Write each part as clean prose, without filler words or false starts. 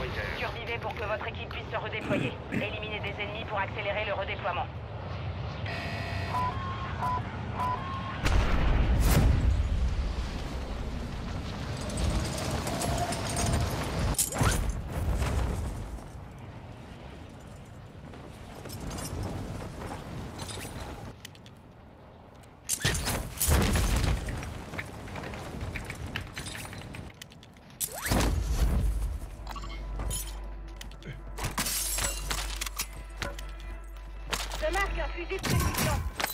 Survivez pour que votre équipe puisse se redéployer. Éliminez des ennemis pour accélérer le redéploiement. Je marque un fusil de précision.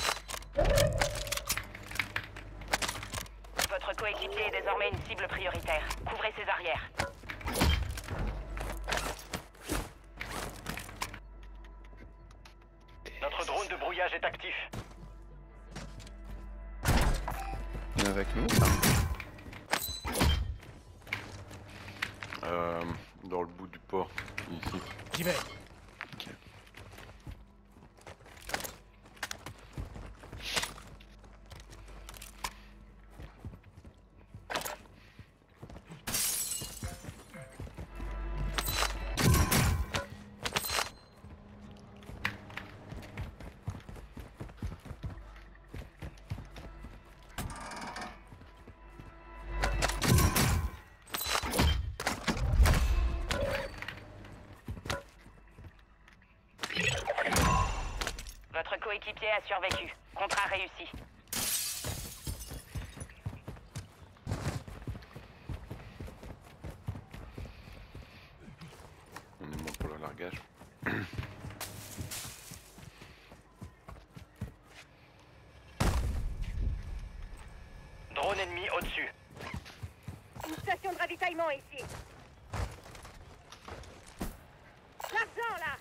Votre coéquipier est désormais une cible prioritaire. Couvrez ses arrières. Notre drone de brouillage est actif. Il est avec nous Dans le bout du port, ici. J'y vais. Ok. Votre coéquipier a survécu. Contrat réussi. On est bon pour le largage. Drone ennemi au-dessus. Une station de ravitaillement ici. L'argent là.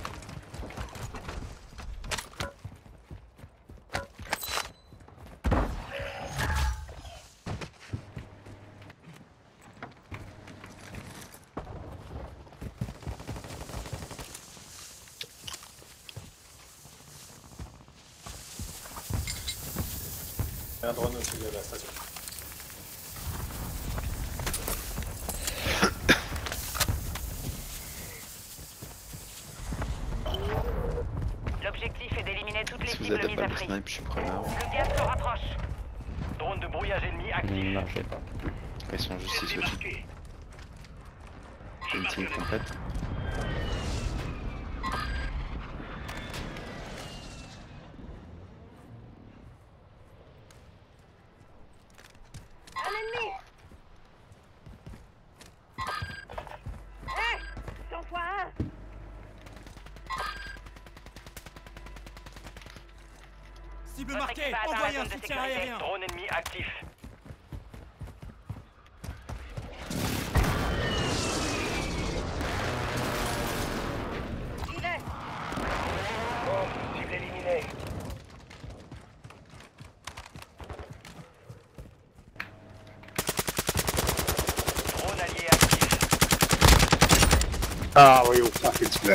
Il y a un drone aussi de la station. L'objectif est d'éliminer toutes les Si vous cibles êtes mises pas à le prix. snipe, je suis preneur. Le gaz se rapproche. Drone de brouillage ennemi Ne actif. marchez pas. Ils sont juste ici au-dessus. Une team complète. Un ennemi. Hé, 100 fois 1. Cible Votre marquée. équipe a atteint la Envoyez un zone de soutien sécurité. aérien. Drone ennemi actif. J'y vais. Bon, cible éliminée. Drone allié actif. Ah, voyons, ça fait le super.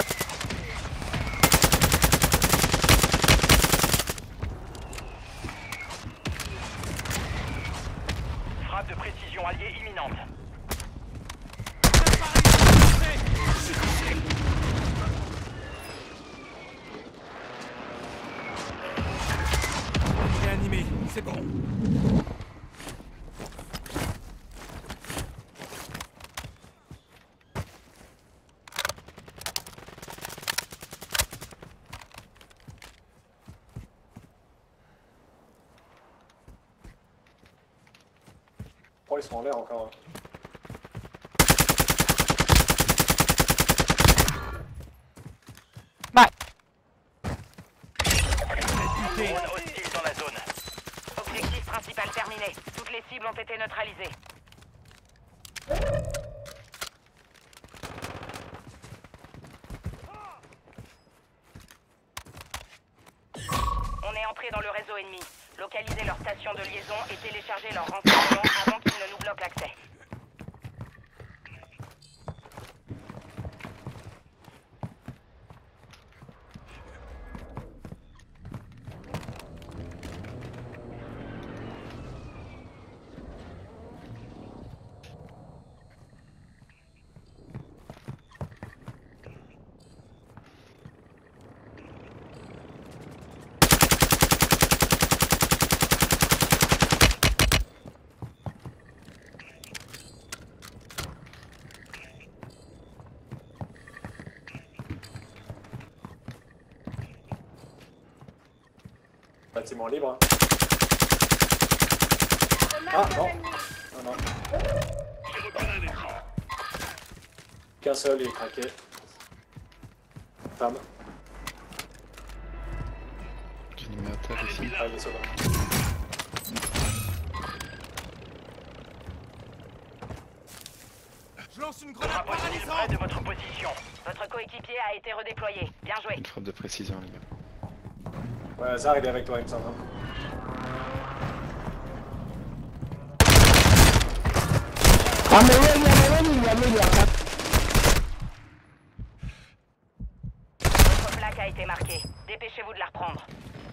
Frappe de précision alliée imminente. Il est animé. C'est bon. Oh, ils sont en l'air encore. Drone hostile dans la zone. Objectif principal terminé. Toutes les cibles ont été neutralisées. On est entré dans le réseau ennemi. Localisez leur station de liaison et téléchargez leurs renseignements avant qu'ils ne nous bloquent l'accès. Bâtiment libre. Hein. Je marque Ah, un non. ennemi. Non, non. Qu'un seul, il est craqué. Femme. J'ai mis à terre ici. Ah, il est sauvé. Je lance une Ultra grenade hostile près paralysante. de votre position. Votre coéquipier a été redéployé. Bien joué. Une frappe de précision, les gars. Ouais, Hazard, il est avec toi, il me semble. Hein. Votre plaque a été marquée. Dépêchez-vous de la reprendre.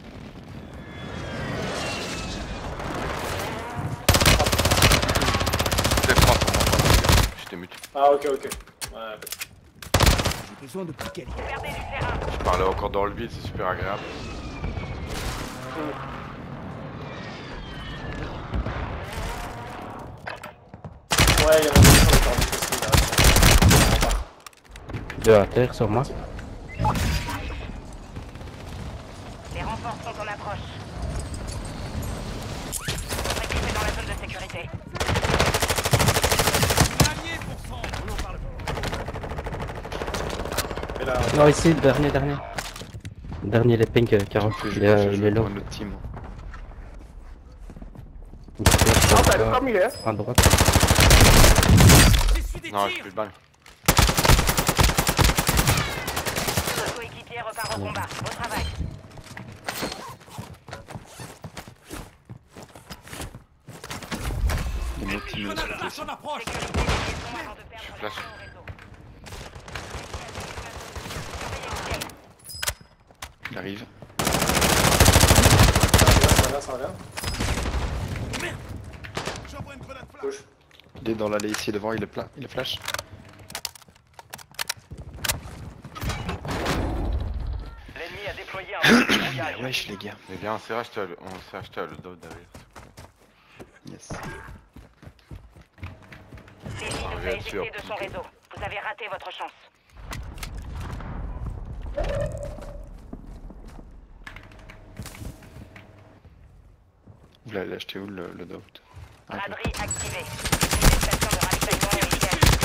Peut-être pas pour moi. J'étais muté. Ah, ok, ok. Ouais, J'ai besoin de plus qualité. Vous perdez du terrain. Je parlais encore dans le vide, c'est super agréable. ouais, il y en a deux sur le corps aussi, là. Deux à terre sur moi. Les renforts sont en approche. Votre équipe est dans la zone de sécurité. Dernier pourcent. On en parle. Et là, Non, ici, dernier. Dernier, les pink, Je 40. fais Il est jouer low. pour un autre team. À droite. J'essuie des Non, j'ai tirs. plus de balles. Votre coéquipier repart au combat. Au travail. Il y a un autre team de Grenade l'autre flash côté. en approche. Sécurité des liaisons avant de perdre flash. l'accès au réseau. Surveillez le ciel. Il arrive. ça revient. J'envoie une grenade flash. Gauche. Il est dans l'allée ici devant, il est plein, il est flash. L'ennemi a déployé un mode de Ah, brouillage. wesh les gars. Eh bien, on s'est racheté le dos derrière. Yes. L'ennemi nous a bien éjecté sûr. de son réseau. Vous avez raté votre chance. Vous l'avez acheté où le Dove? Ah, ok. Braderie activée. Une station de ravitaillement est activée.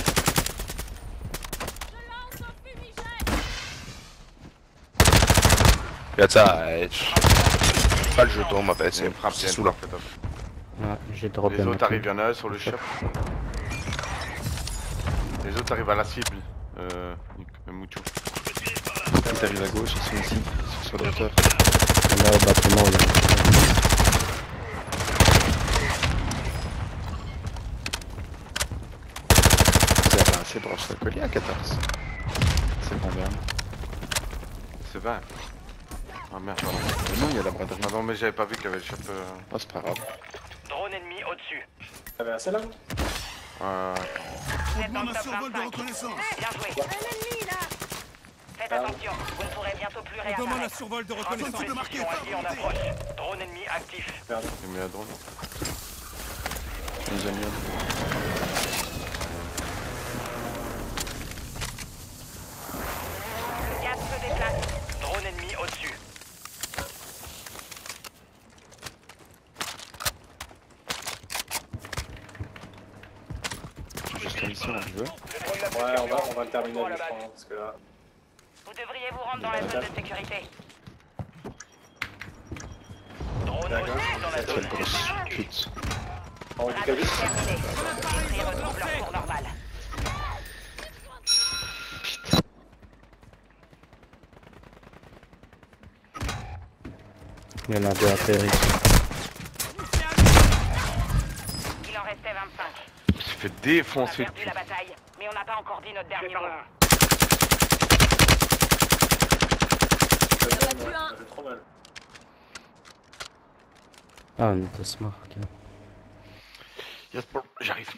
Piazza, pas le jeton, ma C'est c'est une frappe, c'est c'est sous là. Ouais, j'ai droppé Les ma autres clé. arrivent, il y en a un sur le shop. Les autres arrivent à la cible. Mouchou. Ils arrivent à gauche, ils sont ici, ils sont sur le hauteur. Là au bâtiment, il y a- Vous avez assez pour acheter le collier à 14. C'est combien? C'est 20. Ah merde, pardon. Mais non, il y a la braderie. Ah non, mais j'avais pas vu qu'il y avait le shop. Oh, c'est pas grave. Drone ennemi au-dessus. T'avais assez là? Vous êtes dans Demande le un top survol de 25. reconnaissance. Bien joué. Un ennemi là. Faites attention. Vous ne pourrez bientôt plus On demande un réapparaître. survol de Frappe de reconnaissance de marqué. précision alliée en approche. Drone ennemi actif. Merde. J'ai mis la drone. Les amis, Le gaz se déplace. Drone ennemi au-dessus. j'ai juste une mission, je veux. Ouais, on va le terminer, je crois, hein, parce que là... Vous devriez vous rendre dans la zone de sécurité. Drone D'accord. hostile dans la Quelle zone. grosse pute. On va du Braderie cabis. terminée. Les esprits retrouvent leur cours normal. Il y en a deux à terre ici. Il en restait 25. Il s'est fait On a défoncer. perdu la bataille, mais on n'a pas encore dit notre dernier mot. Ça fait trop mal. Ah, on était smart. Ok. Yes, bro, j'arrive.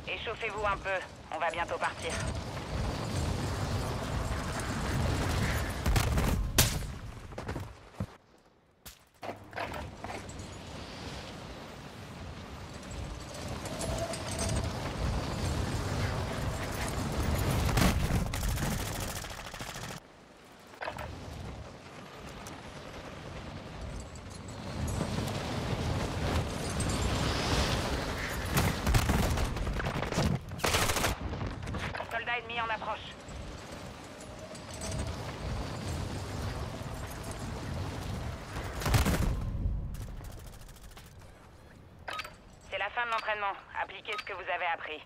Échauffez-vous un peu, on va bientôt partir. Soldat ennemi en approche. C'est la fin de l'entraînement. Appliquez ce que vous avez appris.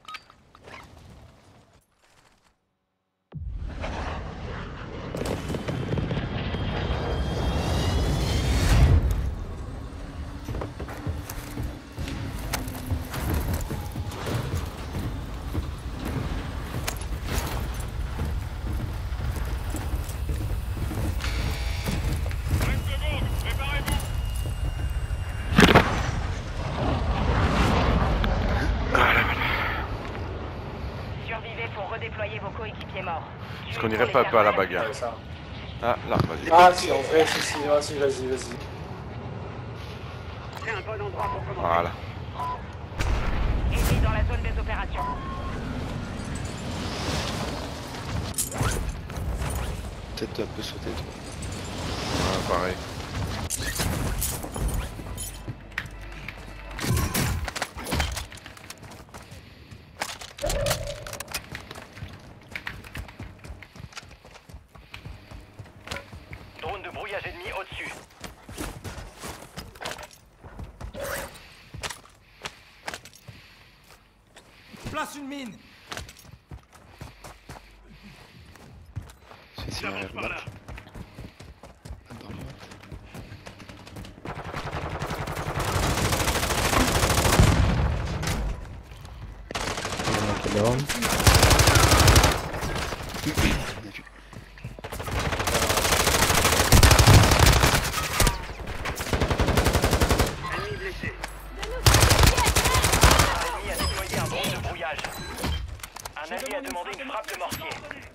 Survivez pour redéployer vos coéquipiers morts. Est-ce qu'on irait pas un peu à la bagarre? Ouais, ça. Ah, là, vas-y. Ah, si, en vrai, si, vas-y, vas-y. C'est un bon endroit pour commencer. Voilà. Ennemi dans la zone des opérations. Peut-être un peu sauter toi. Ouais, pareil. Drone de brouillage ennemi au-dessus. Place une mine. C'est ici, on va le battre. Dans le monde. Il y en a qui dorment. Bien vu. Ennemi a déployé un drone de brouillage. Un allié a demandé une frappe de mortier.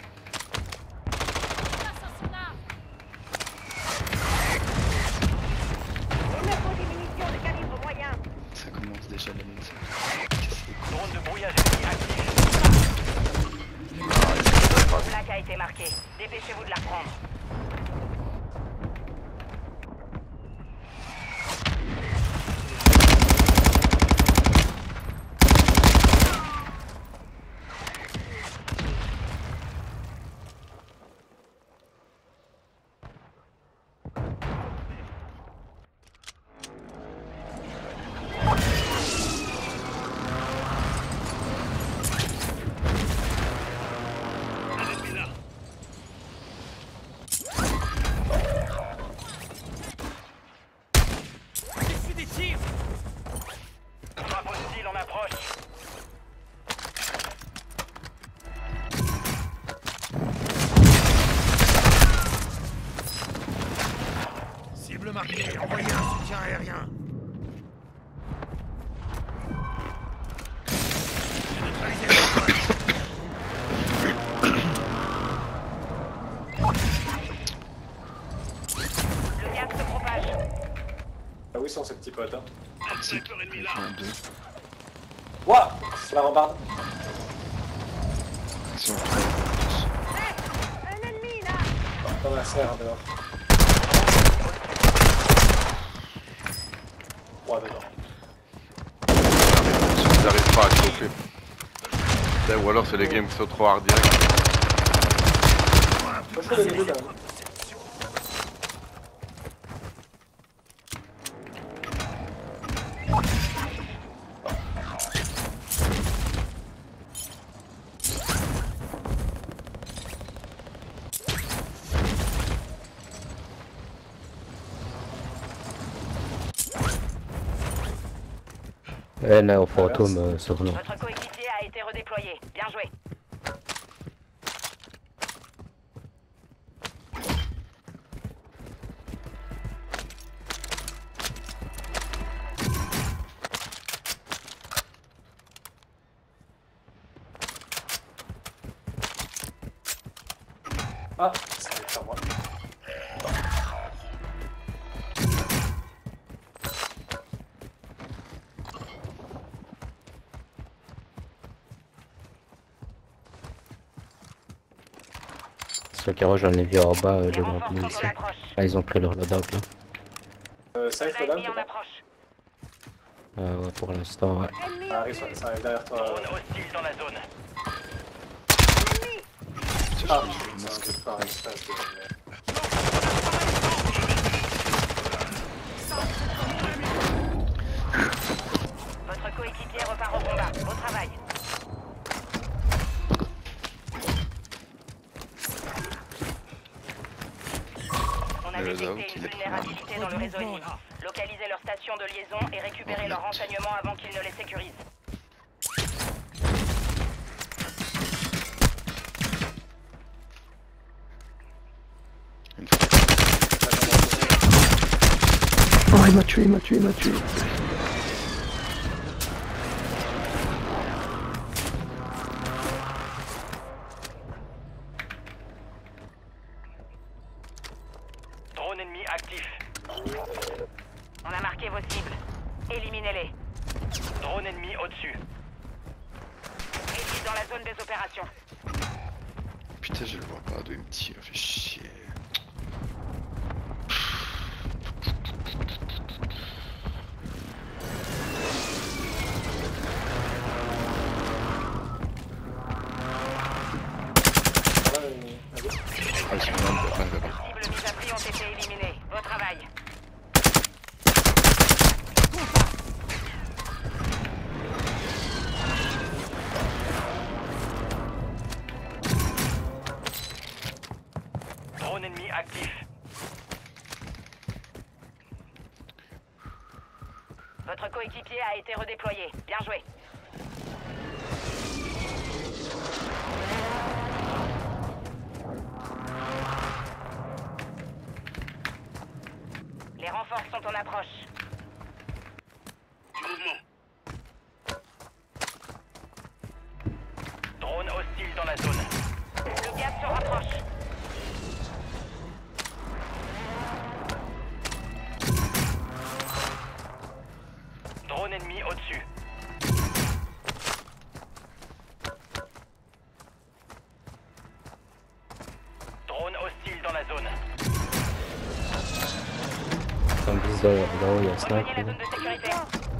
Il me faut des munitions de calibre moyen. Ça commence déjà la mine. Drone de brouillage ennemi actif. Votre plaque a été marquée. Dépêchez-vous de la prendre. J'ai des tirs. Frappe hostile en approche. Cible marquée. Envoyez un soutien aérien. J'ai neutralisé le point. Le gaz se propage. Ah oui, sont ces petits potes, hein. Si, je fais un 2. Ouah, c'est la rambarde. Si on Un ennemi là. Dans la serre, dehors. 3 dedans. Si ils n'arrivent pas à chauffer. Ou alors c'est les games qui sont trop hard direct. Moi, je fais les deux, quand même. Et là, au fantôme sur nous. Votre coéquipier a été redéployé. Bien joué. Ah, ça va être moi. Ceux qui rejoignent les vieux en bas, Les devant renforts nous sont ici. en approche. Là, ils ont pris leur loadout là. Safe, Soldat là, ennemi en approche. Ouais, pour l'instant, ouais. Ennemi ça arrive derrière toi. Drone hostile dans la zone. Ah, c'est pas un espace de... Votre coéquipier repart au combat. Au travail. On a Le détecté loadout, une il est vulnérabilité dans le réseau ennemi. Localisez leur station de liaison et récupérez leurs renseignements avant qu'ils ne les sécurisent. Oh, il m'a tué, il m'a tué, il m'a tué. Drone ennemi actif. On a marqué vos cibles. Éliminez-les. Drone ennemi au-dessus. Ennemi dans la zone des opérations. Putain, je le vois pas d'où il me tire, fait chier. Ah, ils sont plein de là-bas. Cibles mises à prix ont été éliminées. Bon travail. Drone ennemi actif. Votre coéquipier a été redéployé. Bien joué. Les renforts sont en approche. Drone hostile dans la zone. Le gaz se rapproche. Drone ennemi au-dessus. Drone hostile dans la zone. Comme disent là-haut, il y a un sniper. Rejoignez la zone de sécurité.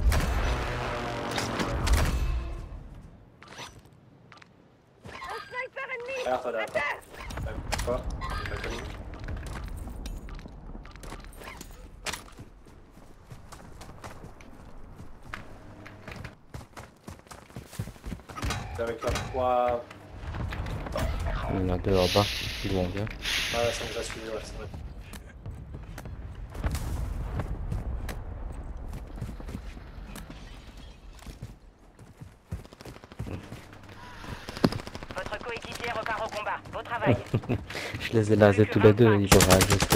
Un sniper ennemi. Derrière toi, À derrière. terre. Quoi? J'ai pas connu. C'est avec la 3... Il y en a deux en bas, d'où on vient. Ah ouais, ça nous a suivi, ouais, c'est vrai. Votre coéquipier repart au combat. Au travail. Je les ai lasés tous les deux, ils auraient ajusté.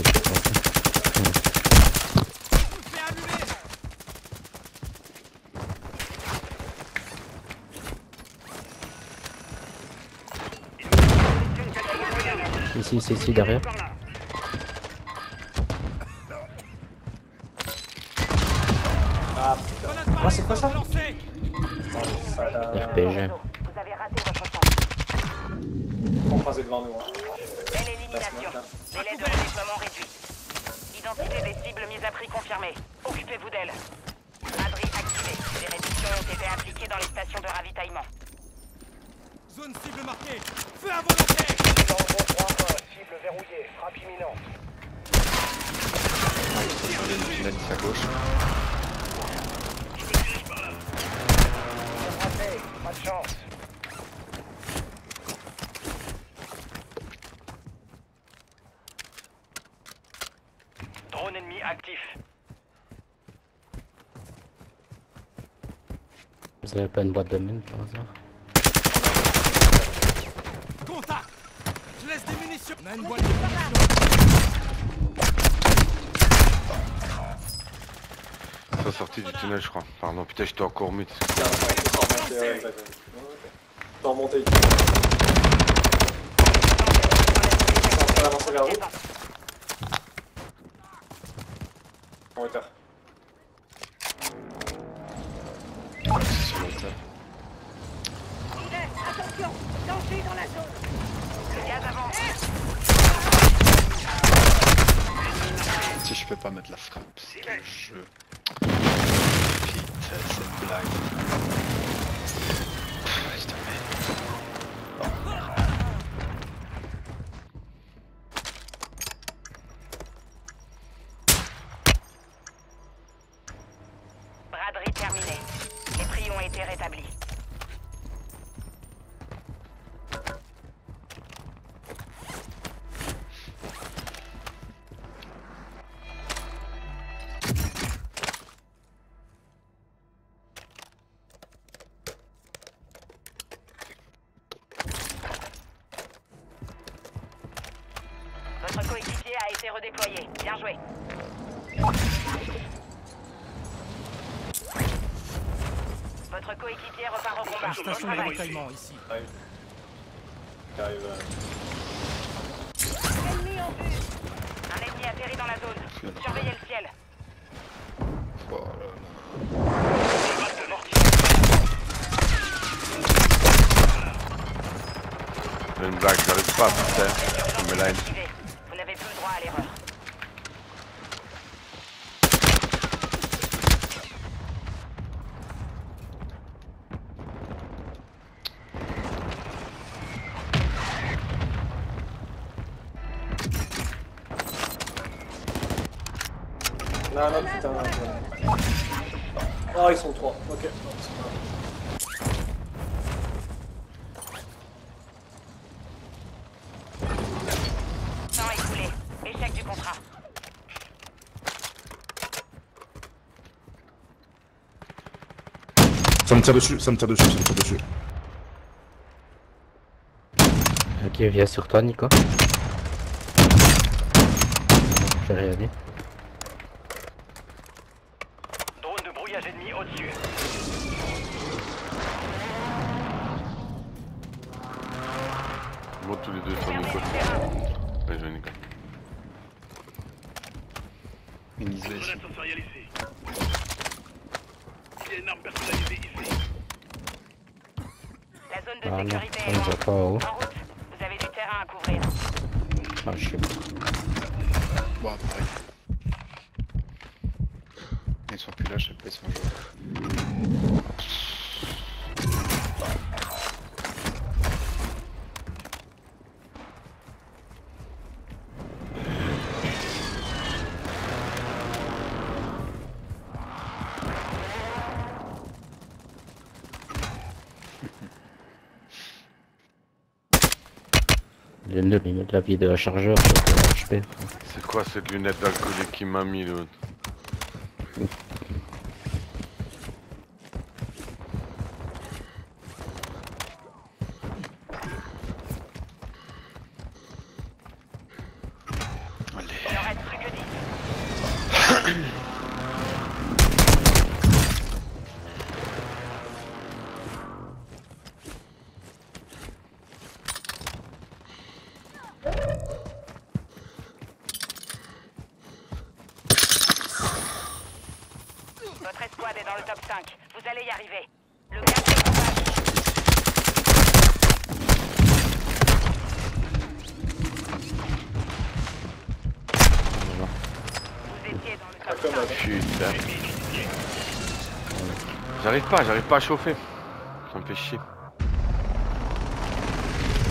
Ici, derrière. Ah putain. Oh, c'est quoi ça? RPG. Vous avez raté votre chance. On croisait devant nous. Hein. Belle élimination. Délai de redéploiement réduit. Identité des cibles mises à prix confirmée. Occupez-vous d'elles. Abri activé. Des réductions ont été appliquées dans les stations de ravitaillement. Zone cible marquée. Feu à volonté. Cible verrouillée. Frappe imminente. Sur les tunnels à gauche. Pas de chance. Drone ennemi actif. Vous avez pas une boîte de mine par hasard? Contact. Je laisse des munitions. On a une boîte de munitions. Ils sont sortis du tunnel, je crois. Pardon, putain, j'étais encore mute. Tiens, remonter, ouais, exactement. T'en remonter. d'avancer vers vous. Descends. En hauteur. C'est sur le top. Attention, danger dans la zone. Le gaz avance. Si je peux pas mettre la frappe, c'est le jeu. Putain, cette blague. Je te mets. Braderie terminée. Les prix ont été rétablis. Votre coéquipier a été redéployé. Bien joué. Votre coéquipier repart au combat. Bon Station de travail. ravitaillement ici. Qui arrive. Ennemi en vue. Un ennemi atterrit dans la zone. Surveillez le ciel. Oh là là. J'ai une blague, j'arrive pas à faire. Je me line. Activé. Vous n'avez plus le droit à l'erreur. Non, non, putain. Oh, ils sont 3. Ok. Non, c'est pas Temps écoulé. Échec du contrat. Ça me tire dessus, ça me tire dessus, ça me tire dessus. Ok, viens sur toi, Nico. J'ai rien dit. Drone de brouillage ennemi au-dessus. Monte tous les deux sur Nico. Ouais, je vais Nico. Une isla ici. La zone de Ah non, sécurité on est ne loin. voit pas en haut. En route. Vous avez du terrain à couvrir. Ah, je sais pas. Bon, pareil. Ils sont plus là, je sais pas, ils sont joués. Les nuls, ils mettent la vie de la chargeur sur le HP. C'est quoi cette lunette d'alcoolique qui m'a mis l'autre? Il ne reste plus que 10. Votre escouade est dans le top 5. Vous allez y arriver. Le gaz de combat. Vous étiez dans le top 5. Putain. J'arrive pas à chauffer. Ça me fait chier.